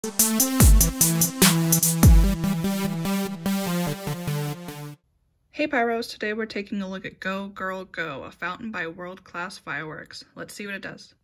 Hey Pyros, today we're taking a look at Go Girl Go, a fountain by World Class Fireworks. Let's see what it does.